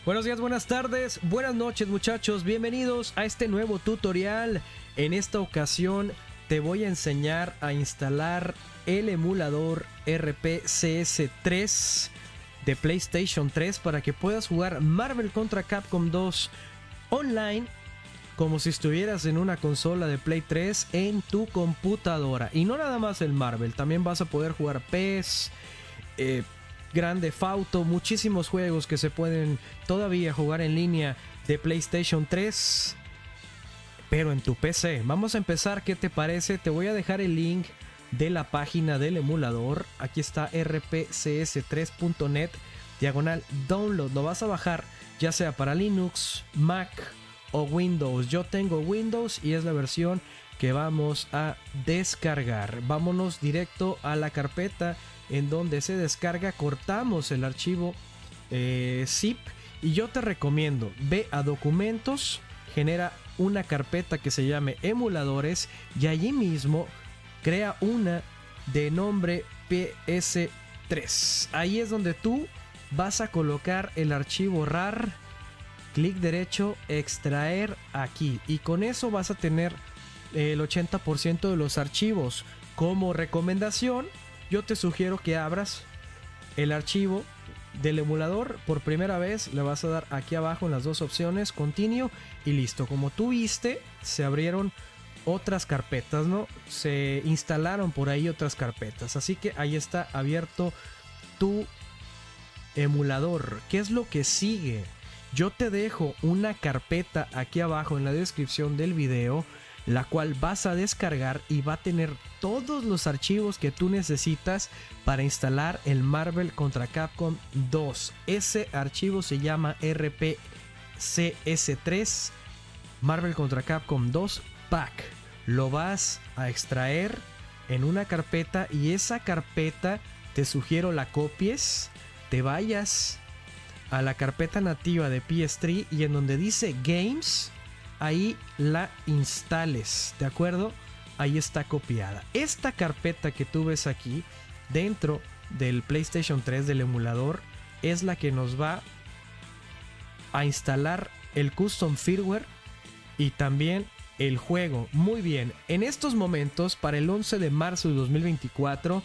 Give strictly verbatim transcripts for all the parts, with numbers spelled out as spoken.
Buenos días, buenas tardes, buenas noches muchachos, bienvenidos a este nuevo tutorial. En esta ocasión te voy a enseñar a instalar el emulador R P C S tres de PlayStation tres para que puedas jugar Marvel contra Capcom dos online como si estuvieras en una consola de Play tres en tu computadora. Y no nada más el Marvel, también vas a poder jugar P E S, eh, Grand Theft Auto, muchísimos juegos que se pueden todavía jugar en línea de PlayStation tres, pero en tu P C. Vamos a empezar, ¿qué te parece? Te voy a dejar el link de la página del emulador. Aquí está r p c s tres punto net diagonal download. Lo vas a bajar ya sea para Linux, Mac o Windows. Yo tengo Windows y es la versión que vamos a descargar. Vámonos directo a la carpeta en donde se descarga, cortamos el archivo eh, zip y yo te recomiendo, ve a documentos, genera una carpeta que se llame emuladores y allí mismo crea una de nombre P S tres. Ahí es donde tú vas a colocar el archivo rar, clic derecho, extraer aquí, y con eso vas a tener el ochenta por ciento de los archivos. Como recomendación, yo te sugiero que abras el archivo del emulador por primera vez. Le vas a dar aquí abajo en las dos opciones, Continue, y listo. Como tú viste, se abrieron otras carpetas, ¿no? Se instalaron por ahí otras carpetas. Así que ahí está abierto tu emulador. ¿Qué es lo que sigue? Yo te dejo una carpeta aquí abajo en la descripción del video, la cual vas a descargar y va a tener todos los archivos que tú necesitas para instalar el Marvel contra Capcom dos. Ese archivo se llama R P C S tres Marvel contra Capcom dos Pack. Lo vas a extraer en una carpeta y esa carpeta te sugiero la copies, te vayas a la carpeta nativa de P S tres y en donde dice Games, ahí la instales, ¿de acuerdo? Ahí está copiada. Esta carpeta que tú ves aquí dentro del PlayStation tres del emulador es la que nos va a instalar el custom firmware y también el juego. Muy bien, en estos momentos, para el once de marzo de dos mil veinticuatro,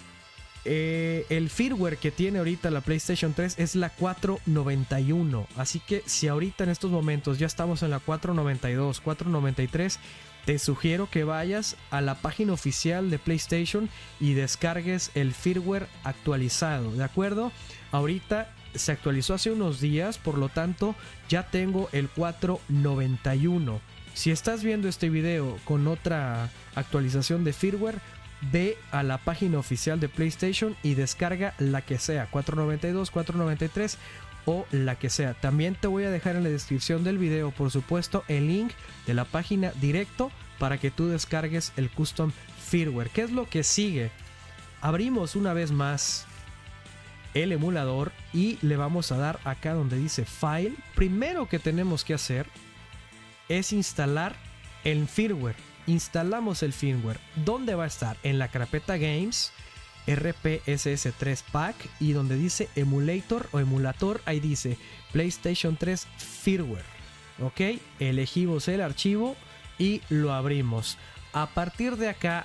Eh, el firmware que tiene ahorita la PlayStation tres es la cuatro noventa y uno. Así que si ahorita en estos momentos ya estamos en la cuatro noventa y dos, cuatro noventa y tres, te sugiero que vayas a la página oficial de PlayStation y descargues el firmware actualizado, ¿de acuerdo? Ahorita se actualizó hace unos días, por lo tanto ya tengo el cuatro noventa y uno. Si estás viendo este video con otra actualización de firmware, ve a la página oficial de PlayStation y descarga la que sea, cuatro noventa y dos, cuatro noventa y tres o la que sea. También te voy a dejar en la descripción del video, por supuesto, el link de la página directo para que tú descargues el custom firmware. ¿Qué es lo que sigue? Abrimos una vez más el emulador y le vamos a dar acá donde dice File. Primero que tenemos que hacer es instalar el firmware. Instalamos el firmware. ¿Dónde va a estar? En la carpeta Games, R P C S tres Pack, y donde dice Emulator o Emulator, ahí dice PlayStation tres Firmware. Ok, elegimos el archivo y lo abrimos. A partir de acá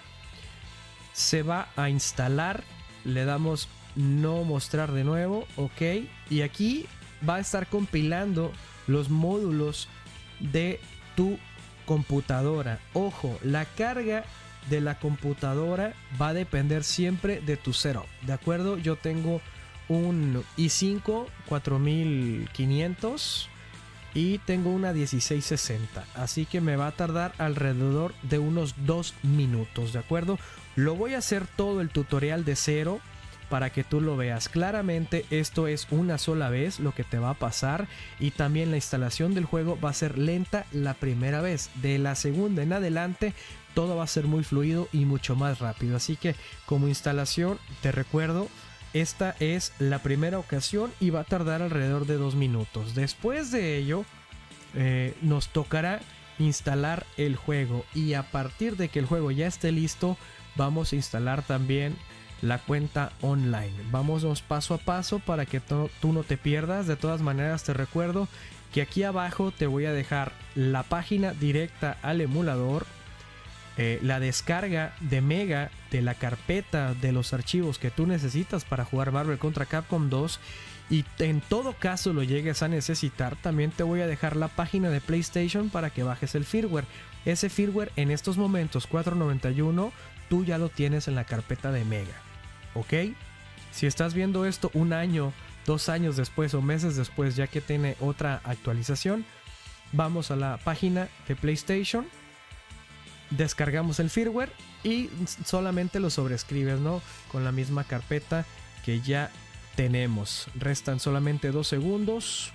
se va a instalar. Le damos no mostrar de nuevo. Ok, y aquí va a estar compilando los módulos de tu computadora. Ojo, la carga de la computadora va a depender siempre de tu setup, ¿de acuerdo? Yo tengo un i cinco cuatro mil quinientos y tengo una dieciséis sesenta, así que me va a tardar alrededor de unos dos minutos, ¿de acuerdo? Lo voy a hacer todo el tutorial de cero para que tú lo veas claramente. Esto es una sola vez lo que te va a pasar, y también la instalación del juego va a ser lenta la primera vez. De la segunda en adelante todo va a ser muy fluido y mucho más rápido. Así que como instalación te recuerdo, esta es la primera ocasión y va a tardar alrededor de dos minutos. Después de ello eh, nos tocará instalar el juego, y a partir de que el juego ya esté listo vamos a instalar también la cuenta online. Vámonos paso a paso para que tú no te pierdas. De todas maneras te recuerdo que aquí abajo te voy a dejar la página directa al emulador, eh, la descarga de Mega de la carpeta de los archivos que tú necesitas para jugar Marvel contra Capcom dos, y en todo caso lo llegues a necesitar, también te voy a dejar la página de PlayStation para que bajes el firmware. Ese firmware en estos momentos cuatro noventa y uno tú ya lo tienes en la carpeta de Mega, ¿ok? Si estás viendo esto un año, dos años después o meses después, ya que tiene otra actualización, vamos a la página de PlayStation, descargamos el firmware y solamente lo sobrescribes, ¿no? Con la misma carpeta que ya tenemos. Restan solamente dos segundos.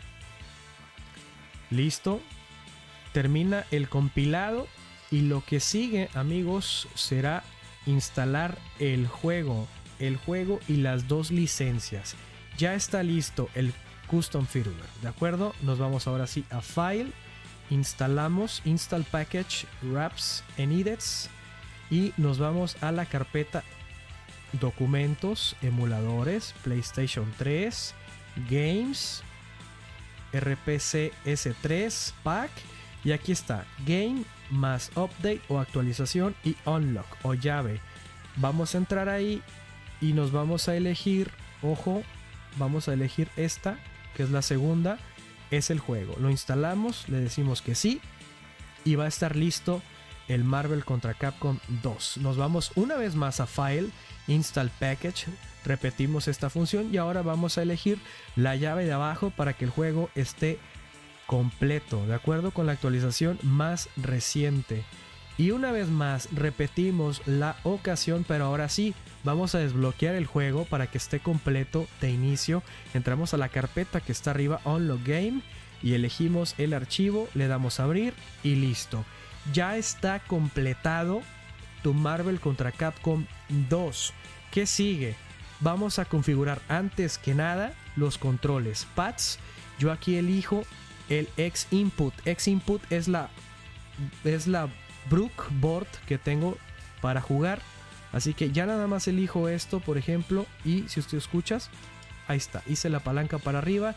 Listo. Termina el compilado y lo que sigue, amigos, será instalar el juego, el juego y las dos licencias. Ya está listo el custom firmware, ¿de acuerdo? Nos vamos ahora sí a File, instalamos Install Package Wraps and Edits y nos vamos a la carpeta Documentos, Emuladores, PlayStation tres, Games, R P C S tres Pack, y aquí está Game más Update o actualización y Unlock o llave. Vamos a entrar ahí y nos vamos a elegir, ojo, vamos a elegir esta, que es la segunda, es el juego. Lo instalamos, le decimos que sí y va a estar listo el Marvel contra Capcom dos. Nos vamos una vez más a File, Install Package, repetimos esta función y ahora vamos a elegir la llave de abajo para que el juego esté completo, de acuerdo con la actualización más reciente. Y una vez más repetimos la ocasión, pero ahora sí vamos a desbloquear el juego para que esté completo de inicio. Entramos a la carpeta que está arriba, Unlock Game, y elegimos el archivo, le damos a abrir y listo. Ya está completado tu Marvel contra Capcom dos. ¿Qué sigue? Vamos a configurar antes que nada los controles pads. Yo aquí elijo el X Input. X Input es la es la Brook Board que tengo para jugar, así que ya nada más elijo esto, por ejemplo, y si usted escuchas, ahí está, hice la palanca para arriba.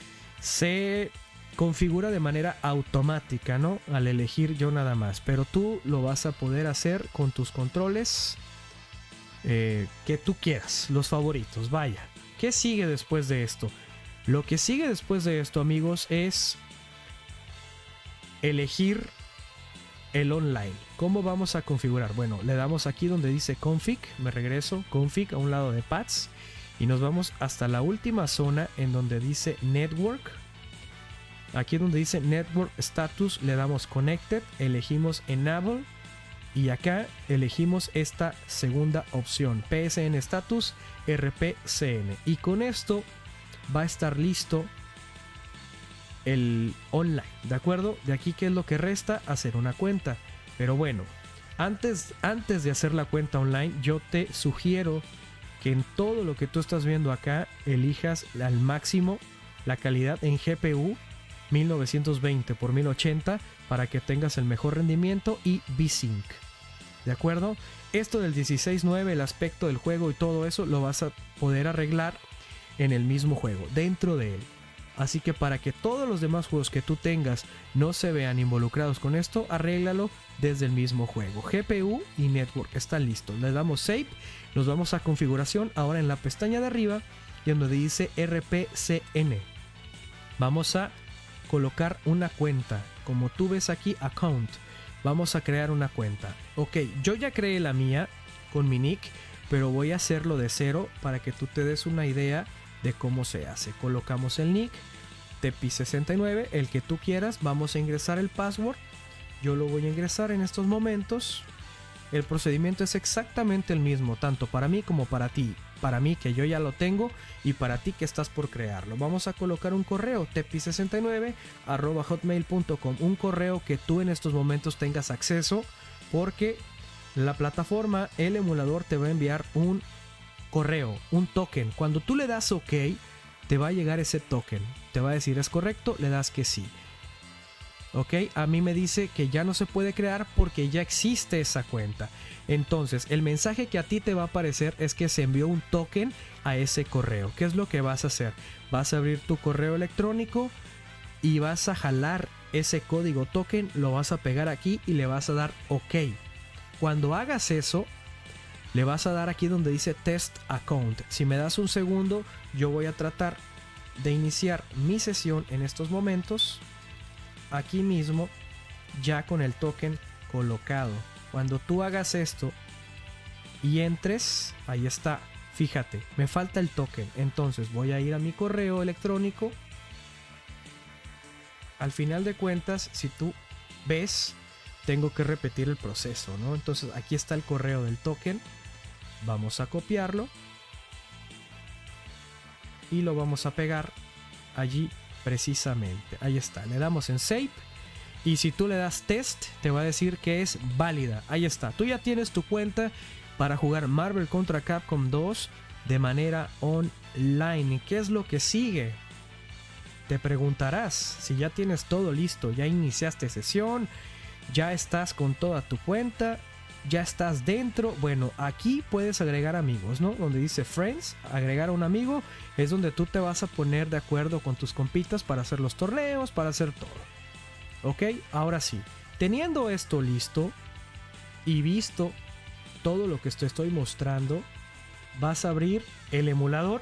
Se configura de manera automática, ¿no? Al elegir yo nada más, pero tú lo vas a poder hacer con tus controles eh, que tú quieras, los favoritos, vaya. ¿Qué sigue después de esto? Lo que sigue después de esto, amigos, es elegir el online. ¿Cómo vamos a configurar? Bueno, le damos aquí donde dice config, me regreso, config a un lado de pads y nos vamos hasta la última zona en donde dice network. Aquí donde dice network status le damos connected, elegimos enable y acá elegimos esta segunda opción, P S N status R P C N, y con esto va a estar listo el online, ¿de acuerdo? De aquí, ¿qué es lo que resta? Hacer una cuenta. Pero bueno, antes, antes de hacer la cuenta online, yo te sugiero que en todo lo que tú estás viendo acá elijas al máximo la calidad en G P U mil novecientos veinte por mil ochenta para que tengas el mejor rendimiento y V-Sync, ¿de acuerdo? Esto del dieciséis nueve, el aspecto del juego y todo eso lo vas a poder arreglar en el mismo juego, dentro de él. Así que para que todos los demás juegos que tú tengas no se vean involucrados con esto, arréglalo desde el mismo juego. G P U y Network están listos. Le damos Save, nos vamos a configuración, ahora en la pestaña de arriba y en donde dice R P C N. Vamos a colocar una cuenta. Como tú ves aquí, Account. Vamos a crear una cuenta. Ok, yo ya creé la mía con mi nick, pero voy a hacerlo de cero para que tú te des una idea de cómo se hace. Colocamos el nick Tepi sesenta y nueve, el que tú quieras. Vamos a ingresar el password. Yo lo voy a ingresar en estos momentos. El procedimiento es exactamente el mismo, tanto para mí como para ti. Para mí, que yo ya lo tengo, y para ti que estás por crearlo. Vamos a colocar un correo, tepi sesenta y nueve arroba hotmail punto com, un correo que tú en estos momentos tengas acceso, porque la plataforma, el emulador, te va a enviar un correo, un token. Cuando tú le das OK, te va a llegar ese token, te va a decir es correcto, le das que sí. Ok, a mí me dice que ya no se puede crear porque ya existe esa cuenta. Entonces, el mensaje que a ti te va a aparecer es que se envió un token a ese correo. ¿Qué es lo que vas a hacer? Vas a abrir tu correo electrónico y vas a jalar ese código token, lo vas a pegar aquí y le vas a dar OK. Cuando hagas eso, le vas a dar aquí donde dice Test Account. Si me das un segundo, yo voy a tratar de iniciar mi sesión en estos momentos. Aquí mismo, ya con el token colocado. Cuando tú hagas esto y entres, ahí está. Fíjate, me falta el token. Entonces voy a ir a mi correo electrónico. Al final de cuentas, si tú ves, tengo que repetir el proceso, ¿no? Entonces aquí está el correo del token. Vamos a copiarlo. Y lo vamos a pegar allí precisamente. Ahí está. Le damos en Save. Y si tú le das Test, te va a decir que es válida. Ahí está. Tú ya tienes tu cuenta para jugar Marvel contra Capcom dos de manera online. ¿Qué es lo que sigue? Te preguntarás si ya tienes todo listo. Ya iniciaste sesión. Ya estás con toda tu cuenta. Ya estás dentro. Bueno, aquí puedes agregar amigos, ¿no? Donde dice Friends, agregar a un amigo, es donde tú te vas a poner de acuerdo con tus compitas para hacer los torneos, para hacer todo. Ok, ahora sí, teniendo esto listo y visto todo lo que te estoy mostrando, vas a abrir el emulador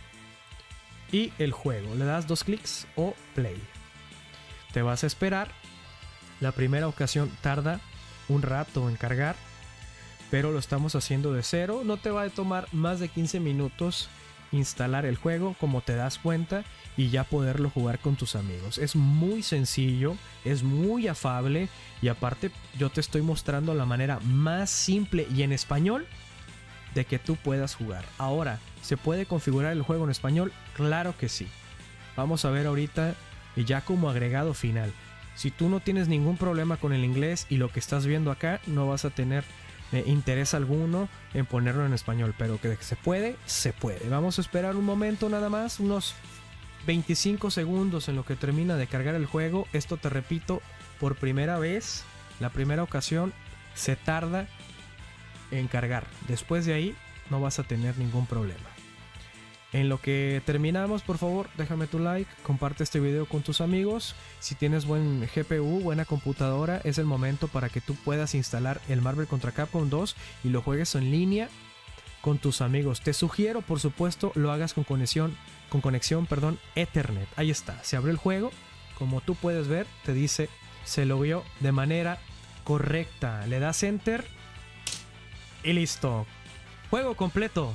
y el juego. Le das dos clics o play. Te vas a esperar. La primera ocasión tarda un rato en cargar, pero lo estamos haciendo de cero. No te va a tomar más de quince minutos instalar el juego, como te das cuenta, y ya poderlo jugar con tus amigos. Es muy sencillo, es muy afable, y aparte yo te estoy mostrando la manera más simple y en español de que tú puedas jugar. Ahora, ¿se puede configurar el juego en español? Claro que sí. Vamos a ver ahorita ya como agregado final. Si tú no tienes ningún problema con el inglés y lo que estás viendo acá, no vas a tener eh, interés alguno en ponerlo en español, pero que se puede, se puede. Vamos a esperar un momento nada más, unos veinticinco segundos en lo que termina de cargar el juego. Esto, te repito, por primera vez, la primera ocasión, se tarda en cargar. Después de ahí no vas a tener ningún problema. En lo que terminamos, por favor, déjame tu like, comparte este video con tus amigos. Si tienes buen G P U, buena computadora, es el momento para que tú puedas instalar el Marvel contra Capcom dos y lo juegues en línea con tus amigos. Te sugiero, por supuesto, lo hagas con conexión, con conexión, perdón, Ethernet. Ahí está, se abrió el juego. Como tú puedes ver, te dice, se logueó de manera correcta. Le das Enter y listo. Juego completo.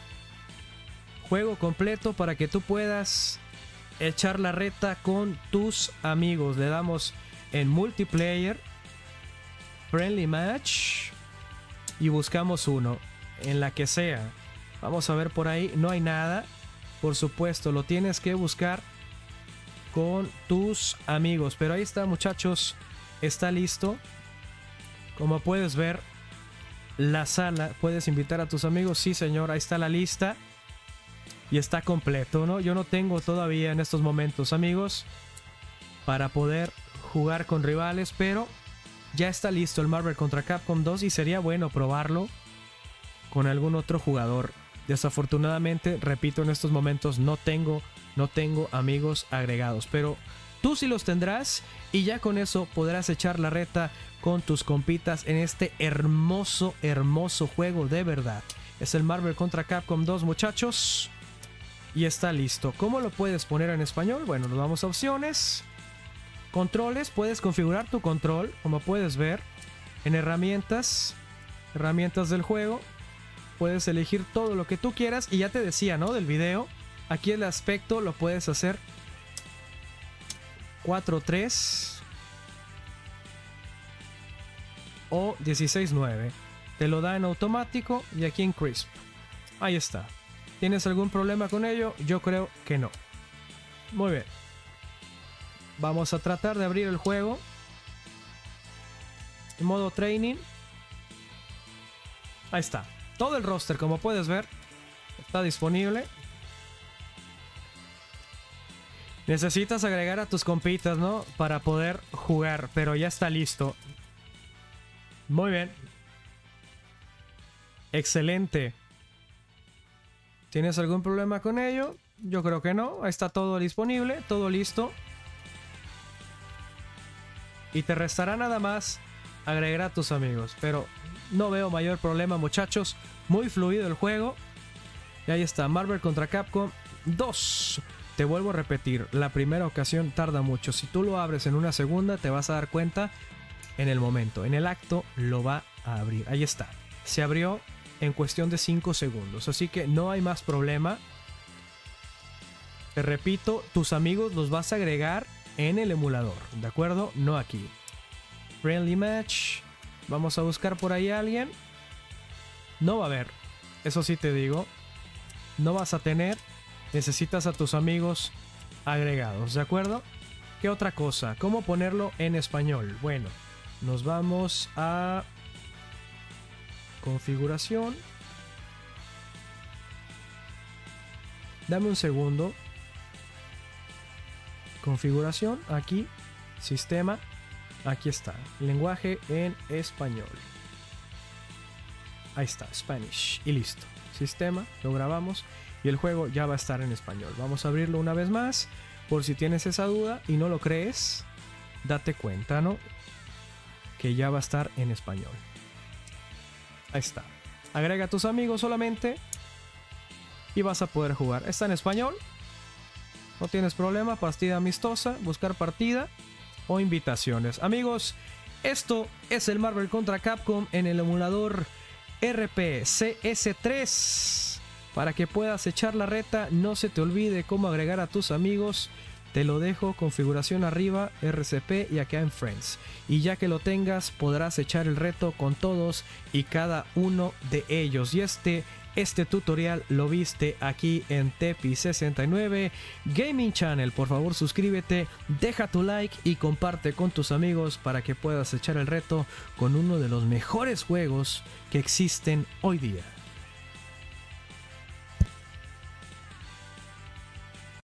Juego completo para que tú puedas echar la reta con tus amigos. Le damos en multiplayer, friendly match, y buscamos uno, en la que sea. Vamos a ver por ahí, no hay nada. Por supuesto, lo tienes que buscar con tus amigos. Pero ahí está, muchachos, está listo. Como puedes ver, la sala, puedes invitar a tus amigos. Sí, señor, ahí está la lista. Y está completo, ¿no? Yo no tengo todavía en estos momentos amigos para poder jugar con rivales, pero ya está listo el Marvel contra Capcom dos y sería bueno probarlo con algún otro jugador. Desafortunadamente, repito, en estos momentos no tengo, no tengo amigos agregados, pero tú sí los tendrás y ya con eso podrás echar la reta con tus compitas en este hermoso, hermoso juego de verdad. Es el Marvel contra Capcom dos, muchachos. Y está listo. ¿Cómo lo puedes poner en español? Bueno, nos vamos a opciones. Controles. Puedes configurar tu control, como puedes ver. En herramientas. Herramientas del juego. Puedes elegir todo lo que tú quieras. Y ya te decía, ¿no? Del video. Aquí el aspecto lo puedes hacer cuatro tres o dieciséis nueve. Te lo da en automático y aquí en crisp. Ahí está. ¿Tienes algún problema con ello? Yo creo que no. Muy bien. Vamos a tratar de abrir el juego en modo training. Ahí está. Todo el roster, como puedes ver, está disponible. Necesitas agregar a tus compitas, ¿no? Para poder jugar, pero ya está listo. Muy bien. Excelente. ¿Tienes algún problema con ello? Yo creo que no. Está todo disponible, todo listo. Y te restará nada más agregar a tus amigos. Pero no veo mayor problema, muchachos. Muy fluido el juego. Y ahí está, Marvel contra Capcom dos. Te vuelvo a repetir, la primera ocasión tarda mucho. Si tú lo abres en una segunda, te vas a dar cuenta en el momento. En el acto lo va a abrir. Ahí está. Se abrió en cuestión de cinco segundos. Así que no hay más problema. Te repito, tus amigos los vas a agregar en el emulador, ¿de acuerdo? No aquí. Friendly match. Vamos a buscar por ahí a alguien. No va a haber. Eso sí te digo. No vas a tener. Necesitas a tus amigos agregados, ¿de acuerdo? ¿Qué otra cosa? ¿Cómo ponerlo en español? Bueno, nos vamos a configuración. Dame un segundo. Configuración, aquí, sistema, aquí está, lenguaje en español. Ahí está, Spanish, y listo. Sistema, lo grabamos y el juego ya va a estar en español. Vamos a abrirlo una vez más, por si tienes esa duda y no lo crees, date cuenta, ¿no? Que ya va a estar en español. Ahí está. Agrega a tus amigos solamente y vas a poder jugar. Está en español. No tienes problema, partida amistosa, buscar partida o invitaciones. Amigos, esto es el Marvel contra Capcom en el emulador R P C S tres. Para que puedas echar la reta, no se te olvide cómo agregar a tus amigos. Te lo dejo, configuración arriba, R C P y acá en Friends. Y ya que lo tengas, podrás echar el reto con todos y cada uno de ellos. Y este... Este tutorial lo viste aquí en Tepi sesenta y nueve Gaming Channel. Por favor, suscríbete, deja tu like y comparte con tus amigos para que puedas echar el reto con uno de los mejores juegos que existen hoy día.